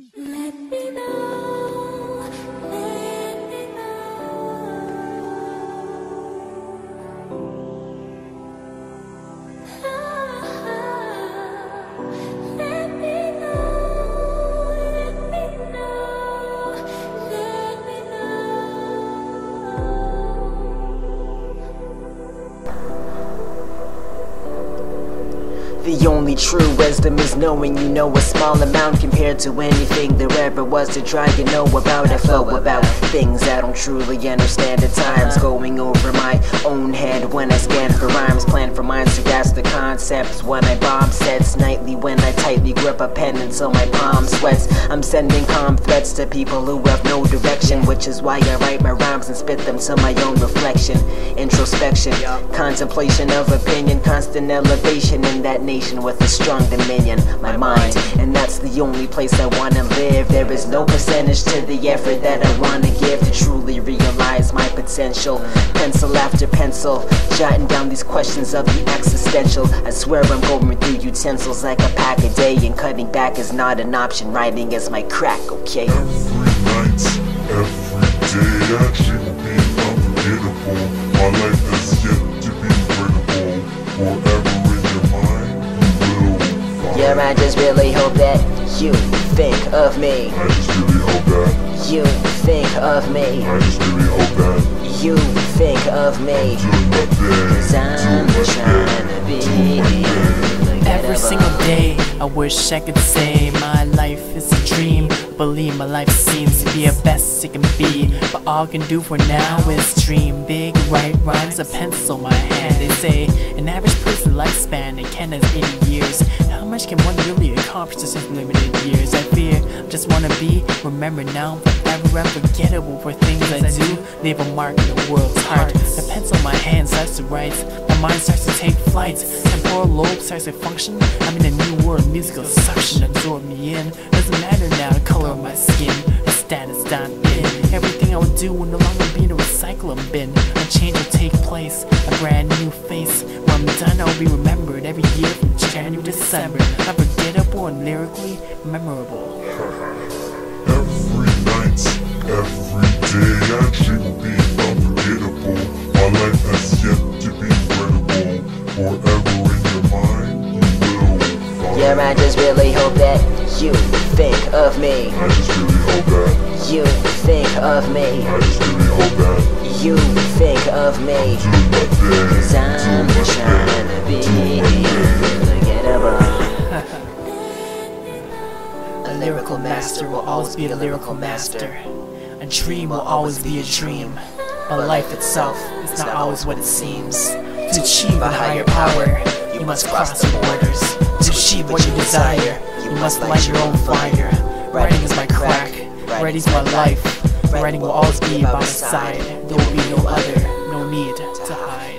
Let me know, let me know. Let me know, let me know, let me know. The only true wisdom is knowing you know a small amount compared to anything there ever was to try to know about. I flow about things I don't truly understand at times, going over my own head when I scan for rhymes, plan for minds to grasp the concepts when I bomb sets nightly when I tightly grip a pen until my palm sweats. I'm sending calm threats to people who have no direction, which is why I write my rhymes and spit them to my own reflection. Introspection, contemplation of opinion, constant elevation in that nation with a strong dominion, my mind, and that's the only place I wanna live. There is no percentage to the effort that I wanna give to truly realize my potential. Pencil after pencil, jotting down these questions of the existential. I swear I'm going through utensils like a pack a day, and cutting back is not an option, writing is my crack, okay? Every night, every day, I dream of being unforgettable. My life has yet to be incredible. Forever in your mind, you will find. Yeah, I just really hope that you think of me. I just really hope that you think of me. I just really hope that you think of me. doing my best, I'm trying to be Every single day, I wish I could say my life is a dream. Believe my life seems to be the best it can be, but all I can do for now is dream big. Write rhymes, a pencil in my hand. They say an average person's lifespan in Canada is 80 years. How much can one really accomplish in such limited years? I fear I just wanna be remembered now, forever unforgettable for things I do. Leave a mark in the world's heart. The pencil in my hand starts to write. My mind starts to take flight. Temporal lobe starts to function. I'm in a new world, musical suction absorb me in. Doesn't matter now the color of my skin, the status that I'm in. Everything I would do will no longer be in a recycling bin. A change will take place, a brand new face. When I'm done, I'll be remembered every year from January to December. Unforgettable and lyrically memorable. every night, every day, I dream of being unforgettable. My life has yet to be incredible. Forever in your mind, you will find. Yeah, I just really hope that you think of me. I just really hope that you think of me. I just really hope that you think of me. doing my best, I'm trying to be unforgettable. A lyrical master will always be a lyrical master. A dream will always be a dream. But life itself is not always what it seems. To achieve a higher power, you must cross the borders. To achieve what you desire, you must light your own fire. Writing is my crack, writing's my life. Writing will always be by my side. There will be no other, no need to hide.